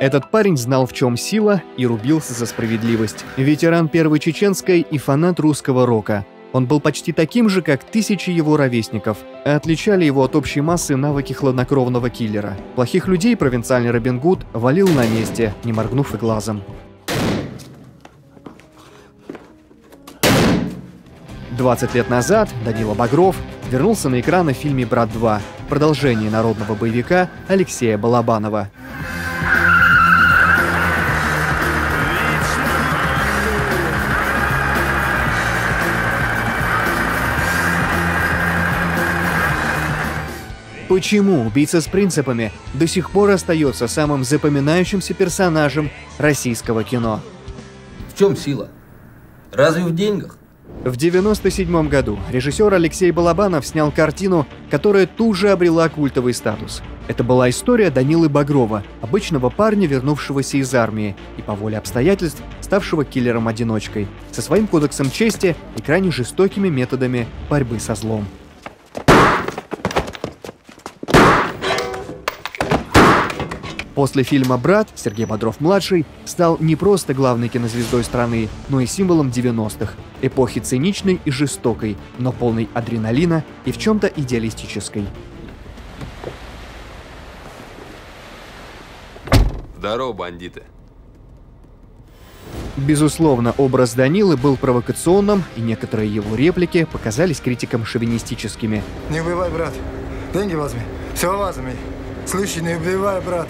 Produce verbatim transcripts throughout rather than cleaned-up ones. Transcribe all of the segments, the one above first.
Этот парень знал, в чем сила, и рубился за справедливость. Ветеран Первой Чеченской и фанат русского рока. Он был почти таким же, как тысячи его ровесников, а отличали его от общей массы навыки хладнокровного киллера. Плохих людей провинциальный Робин Гуд валил на месте, не моргнув и глазом. двадцать лет назад Данила Багров вернулся на экраны в фильме «Брат два», продолжение народного боевика Алексея Балабанова. Почему убийца с принципами до сих пор остается самым запоминающимся персонажем российского кино? В чем сила? Разве в деньгах? В девяносто седьмом году режиссер Алексей Балабанов снял картину, которая тут же обрела культовый статус. Это была история Данилы Багрова, обычного парня, вернувшегося из армии и по воле обстоятельств ставшего киллером-одиночкой, со своим кодексом чести и крайне жестокими методами борьбы со злом. После фильма «Брат» Сергей Бодров-младший стал не просто главной кинозвездой страны, но и символом девяностых, эпохи циничной и жестокой, но полной адреналина и в чем-то идеалистической. Здорово, бандиты. Безусловно, образ Данилы был провокационным, и некоторые его реплики показались критикам шовинистическими. Не убивай, брат. Деньги возьми. Все возьми. Слышь, не убивай, брат.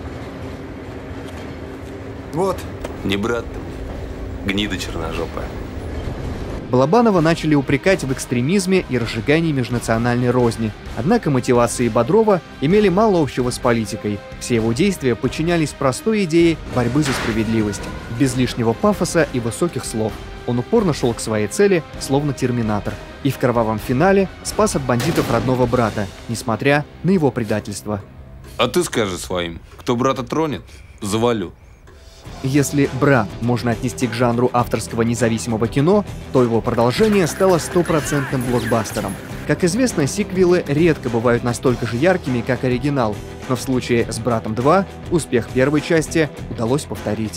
Вот. Не брат ты мне, гнида черножопая. Балабанова начали упрекать в экстремизме и разжигании межнациональной розни. Однако мотивации Бодрова имели мало общего с политикой. Все его действия подчинялись простой идее борьбы за справедливость, без лишнего пафоса и высоких слов. Он упорно шел к своей цели, словно терминатор. И в кровавом финале спас от бандитов родного брата, несмотря на его предательство. А ты скажи своим, кто брата тронет, завалю. Если «Брат» можно отнести к жанру авторского независимого кино, то его продолжение стало стопроцентным блокбастером. Как известно, сиквелы редко бывают настолько же яркими, как оригинал, но в случае с «Братом два» успех первой части удалось повторить.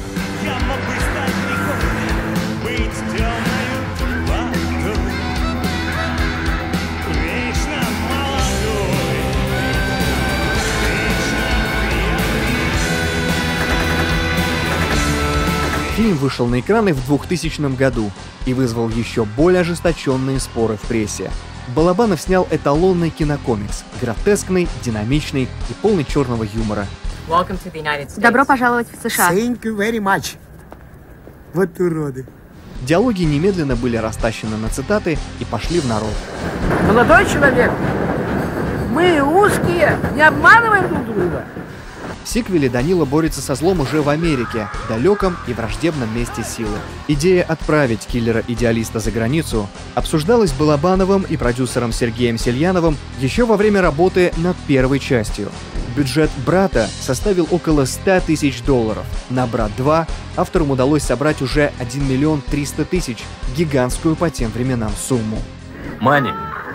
Фильм вышел на экраны в двухтысячном году и вызвал еще более ожесточенные споры в прессе. Балабанов снял эталонный кинокомикс, гротескный, динамичный и полный черного юмора. Добро пожаловать в США. Thank you very much. Вот уроды. Диалоги немедленно были растащены на цитаты и пошли в народ. Молодой человек, мы узкие, не обманываем друг друга. В сиквеле Данила борется со злом уже в Америке, далеком и враждебном месте силы. Идея отправить киллера-идеалиста за границу обсуждалась Балабановым и продюсером Сергеем Сельяновым еще во время работы над первой частью. Бюджет «Брата» составил около ста тысяч долларов. На «Брат два» авторам удалось собрать уже один миллион триста тысяч, гигантскую по тем временам сумму. Мани.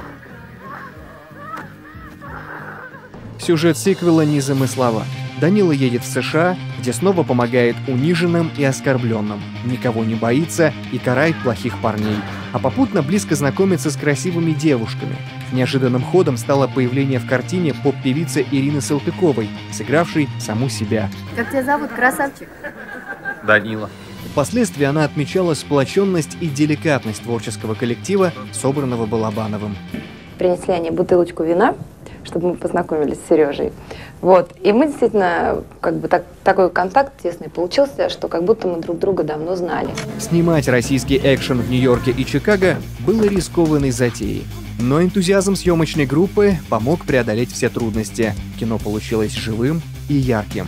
Сюжет сиквела незамысловат. Данила едет в США, где снова помогает униженным и оскорбленным, никого не боится и карает плохих парней, а попутно близко знакомится с красивыми девушками. Неожиданным ходом стало появление в картине поп-певицы Ирины Салтыковой, сыгравшей саму себя. Как тебя зовут, красавчик? Данила. Впоследствии она отмечала сплоченность и деликатность творческого коллектива, собранного Балабановым. Принесли они бутылочку вина, чтобы мы познакомились с Сережей. Вот. И мы действительно, как бы так, такой контакт тесный получился, что как будто мы друг друга давно знали. Снимать российский экшен в Нью-Йорке и Чикаго было рискованной затеей. Но энтузиазм съемочной группы помог преодолеть все трудности. Кино получилось живым и ярким.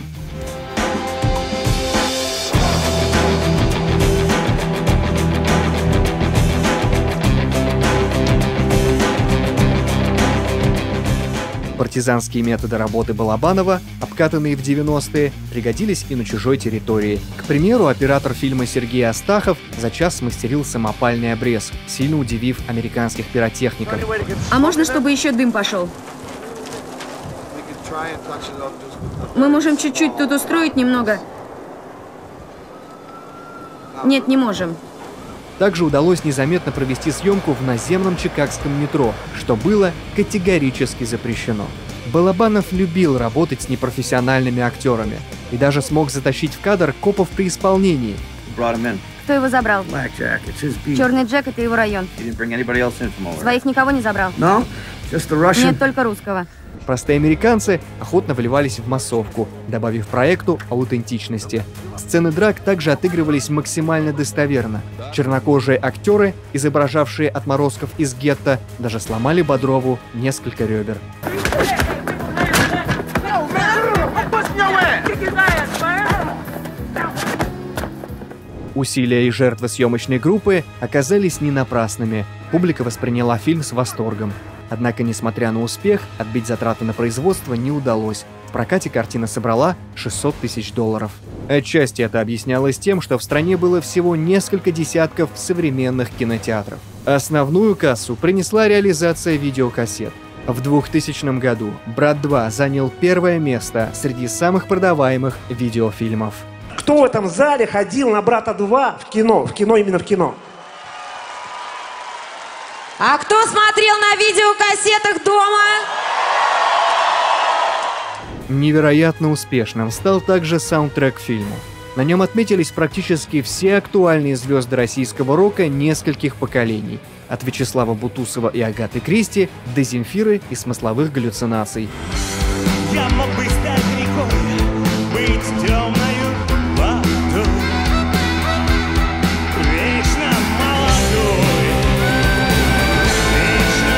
Партизанские методы работы Балабанова, обкатанные в девяностые, пригодились и на чужой территории. К примеру, оператор фильма Сергей Астахов за час смастерил самопальный обрез, сильно удивив американских пиротехников. А можно, чтобы еще дым пошел? Мы можем чуть-чуть тут устроить немного. Нет, не можем. Также удалось незаметно провести съемку в наземном чикагском метро, что было категорически запрещено. Балабанов любил работать с непрофессиональными актерами и даже смог затащить в кадр копов при исполнении. Кто его забрал? Черный Джек — это его район. Своих никого не забрал? Нет, только русского. Простые американцы охотно вливались в массовку, добавив проекту аутентичности. Сцены драк также отыгрывались максимально достоверно. Чернокожие актеры, изображавшие отморозков из гетто, даже сломали Бодрову несколько ребер. Усилия и жертвы съемочной группы оказались не напрасными. Публика восприняла фильм с восторгом. Однако, несмотря на успех, отбить затраты на производство не удалось. В прокате картина собрала шестьсот тысяч долларов. Отчасти это объяснялось тем, что в стране было всего несколько десятков современных кинотеатров. Основную кассу принесла реализация видеокассет. В двухтысячном году «Брат два» занял первое место среди самых продаваемых видеофильмов. Кто в этом зале ходил на «Брата два» в кино? В кино, именно в кино. А кто смотрел на видеокассетах дома? Невероятно успешным стал также саундтрек к фильму. На нем отметились практически все актуальные звезды российского рока нескольких поколений. От Вячеслава Бутусова и Агаты Кристи до Земфиры и смысловых галлюцинаций. Я мог бы стать рекой, быть темною водой, вечно молодой, вечно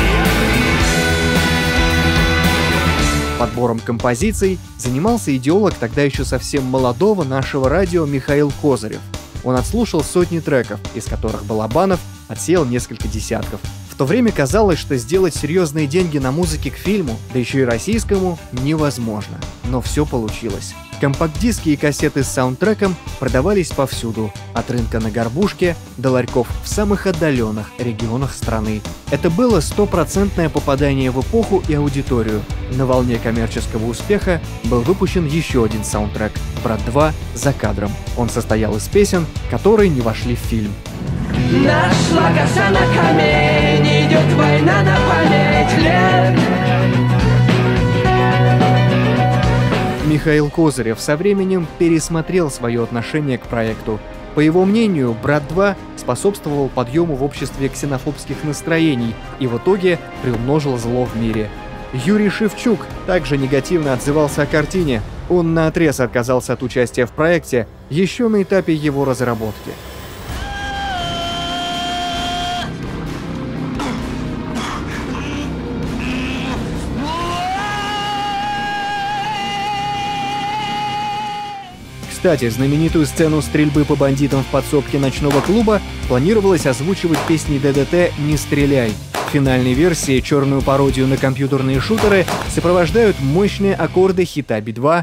пьяный. Подбором композиций занимался идеолог тогда еще совсем молодого нашего радио Михаил Козырев. Он отслушал сотни треков, из которых Балабанов отсеял несколько десятков. В то время казалось, что сделать серьезные деньги на музыке к фильму, да еще и российскому, невозможно. Но все получилось. Компакт-диски и кассеты с саундтреком продавались повсюду, от рынка на Горбушке до ларьков в самых отдаленных регионах страны. Это было стопроцентное попадание в эпоху и аудиторию. На волне коммерческого успеха был выпущен еще один саундтрек «Брат два. За кадром». Он состоял из песен, которые не вошли в фильм. Нашла коса на камень, идет война на память лет. Михаил Козырев со временем пересмотрел свое отношение к проекту. По его мнению, «Брат два» способствовал подъему в обществе ксенофобских настроений и в итоге приумножил зло в мире. Юрий Шевчук также негативно отзывался о картине. Он наотрез отказался от участия в проекте еще на этапе его разработки. Кстати, знаменитую сцену стрельбы по бандитам в подсобке ночного клуба планировалось озвучивать песней ДДТ «Не стреляй». В финальной версии черную пародию на компьютерные шутеры сопровождают мощные аккорды хита Би два.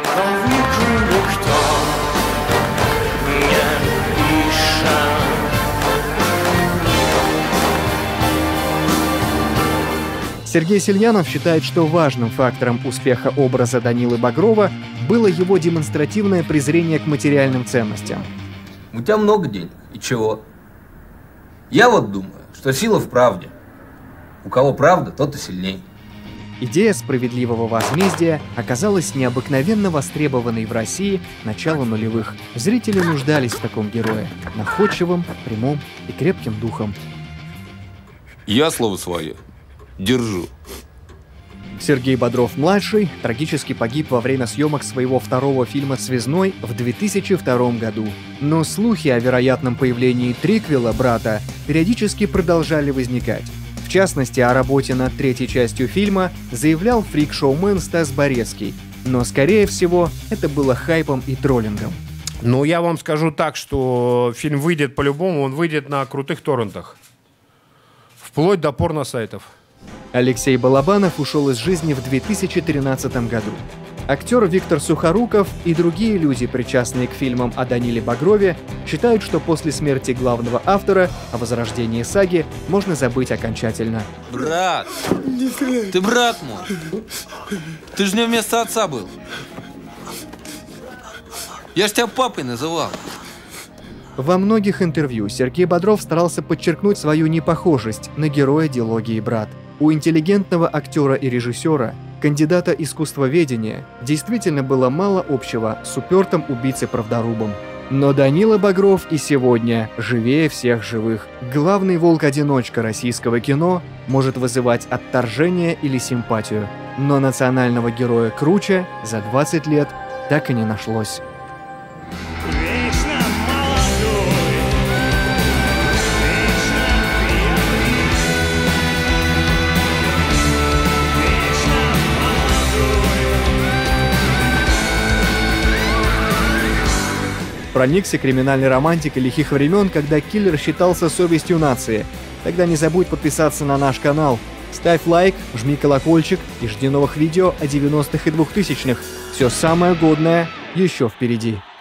Сергей Сельянов считает, что важным фактором успеха образа Данилы Багрова было его демонстративное презрение к материальным ценностям. У тебя много денег, и чего? Я вот думаю, что сила в правде. У кого правда, тот и сильней. Идея справедливого возмездия оказалась необыкновенно востребованной в России начала нулевых. Зрители нуждались в таком герое, находчивом, прямом и крепким духом. Я слово свое держу. Сергей Бодров-младший трагически погиб во время съемок своего второго фильма «Связной» в две тысячи втором году. Но слухи о вероятном появлении триквела «Брата» периодически продолжали возникать. В частности, о работе над третьей частью фильма заявлял фрик-шоумен Стас Борецкий. Но, скорее всего, это было хайпом и троллингом. Ну, я вам скажу так, что фильм выйдет по-любому, он выйдет на крутых торрентах. Вплоть до порно-сайтов. Алексей Балабанов ушел из жизни в две тысячи тринадцатом году. Актер Виктор Сухоруков и другие люди, причастные к фильмам о Даниле Багрове, считают, что после смерти главного автора о возрождении саги можно забыть окончательно. Брат! Ты брат мой! Ты же не вместо отца был. Я ж тебя папой называл. Во многих интервью Сергей Бодров старался подчеркнуть свою непохожесть на героя дилогии «Брат». У интеллигентного актера и режиссера, кандидата искусствоведения, действительно было мало общего с упертым убийцей-правдорубом. Но Данила Багров и сегодня живее всех живых. Главный волк-одиночка российского кино может вызывать отторжение или симпатию, но национального героя круче за двадцать лет так и не нашлось. Проникся криминальной романтикой лихих времен, когда киллер считался совестью нации. Тогда не забудь подписаться на наш канал. Ставь лайк, жми колокольчик и жди новых видео о девяностых и двухтысячных. Все самое годное еще впереди.